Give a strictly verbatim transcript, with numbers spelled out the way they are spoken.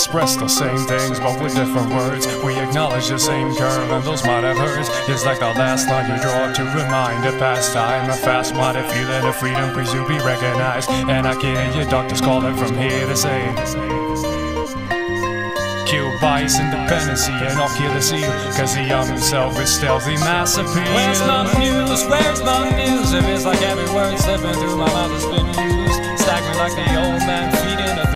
express the same things, but with different words. We acknowledge the same curve, and those might have hurts. It's like the last line you draw to remind a past time. A fast-minded feeling of freedom, please you be recognized. And I can hear your doctors calling from here to say, kill bias, independency, and I'll kill the seal, cause the young himself is stealthy mass appeal. Where's my muse? Where's my muse? If it's like every word slipping through my mouth has been used, stack me like the old man feeding a